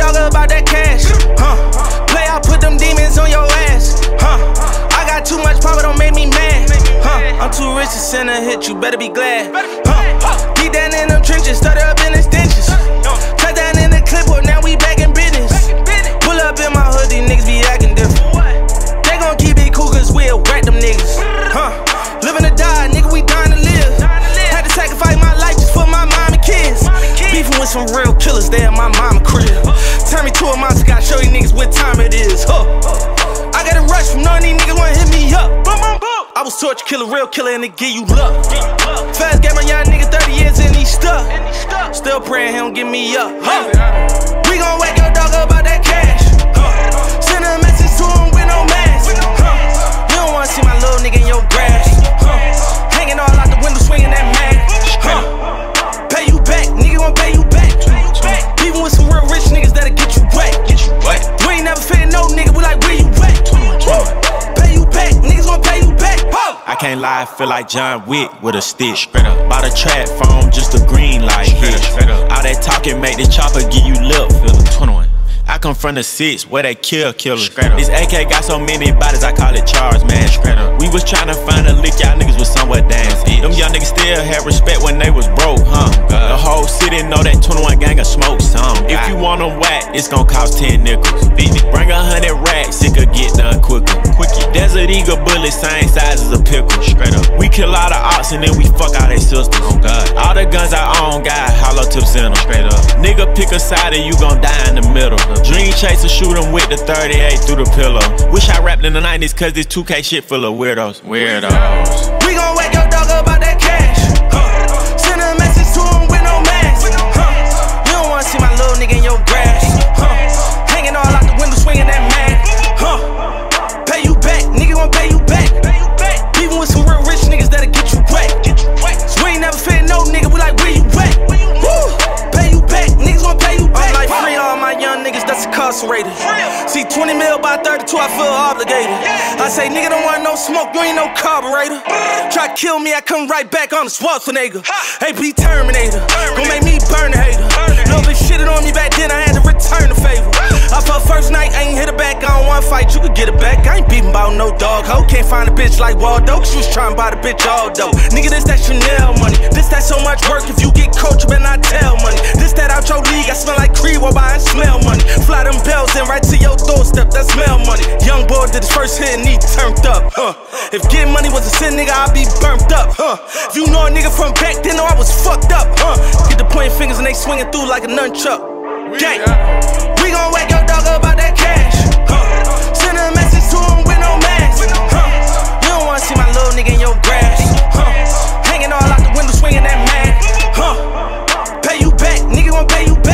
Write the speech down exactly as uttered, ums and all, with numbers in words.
dog about that cash, huh? Play, I put them demons on your ass, huh? I got too much power, don't make me mad, huh? I'm too rich to send a hit, you better be glad, huh? Deep down in them trenches, started up in the stenches. Cut down in the clipboard, now we back in business. Pull up in my hood, these niggas be acting different. They gon' keep it cool, cause we'll whack them niggas, huh? Living to die, nigga, we dying to live. Had to sacrifice my life just for my mom and kids. Beefing with some real killers, they at my mama crib. Turn me to a monster, gotta show you niggas what time it is, huh? I got a rush from none of these niggas wanna hit me up. I was torture killer, real killer, and they give you luck. Fast got my young nigga thirty years and he stuck. Still praying he don't give me up, huh? We gon' wake your dog up about that cash, huh? Send a message to him with no mask, huh? You don't wanna see my little nigga in your grass, huh? Hanging all out the window, swinging that mag, huh? Pay you back, nigga gon' pay you back. Even with some real rich niggas that'll get you wet. We ain't never fit no nigga, we like where you at? Pay you back, niggas gon' pay you back. I can't lie, I feel like John Wick with a stick. Bought a trap phone, just a green light hit. All that talking make the chopper give you lip filler. twenty-one. I come from the six, where they kill killers. This A K got so many bodies, I call it Charles, man. We was tryna find a lick, y'all niggas was somewhere dancing. Them young niggas still had respect when they was broke, huh? The whole city know that twenty-one gang of smoke some. If you want them whack, it's gon' cost ten nickels. Bring a hundred racks, it could get done quicker. Desert Eagle bullet, same size as a pickle. We kill all the ops and then we fuck all they sisters. All the guns I own got hollow tips in them. Nigga pick a side and you gon' die in the middle. Dream chaser, shoot him with the thirty-eight through the pillow. Wish I rapped in the nineties cause this two K shit full of weirdos. Weirdos. We gon' wake your dog up about that cash, huh? Send a message to him with no mask, huh? You don't wanna see my little nigga in your grass, huh? Hanging all out the window, swinging that mag, huh? Pay you back, nigga gon' pay you back. Even with some real rich niggas that'll get you wet. So we ain't never fit no nigga, we like where you at? Woo! Pay you back, niggas gon' pay you back. I'm like free all my young niggas that's incarcerated. See twenty mil by thirty-two, I feel obligated. I say nigga don't want no smoke, you ain't no carburetor. Try to kill me, I come right back on the Schwarzenegger. A P Terminator, gon' make me burn a hater. Little bitch shitted on me back then, I had to return the favor. I felt first night, I ain't hit it back, I don't wanna fight, you could get it back. I ain't beating about no dog hoe, can't find a bitch like Waldo, cause you was trying to buy the bitch all dope. Nigga, this that Chanel money, this that so much work, if you get coach, you better not tell money. This that out your league, I smell like Creed while buying smell money. Fly them bells in right to your doorstep, that smell money. Young boy did his first hit and he turned up, huh? If getting money was a sin, nigga, I'd be burnt up, huh? If you know a nigga from back then, know I was fucked up, huh? Get the pointing fingers and they swinging through like a nunchuck. Gang. We gon' wake your dog up about that cash, huh? Send a message to him with no mask, huh? You don't wanna see my little nigga in your grass, huh? Hanging all out the window, swinging that mag, huh? Pay you back, nigga gon' pay you back.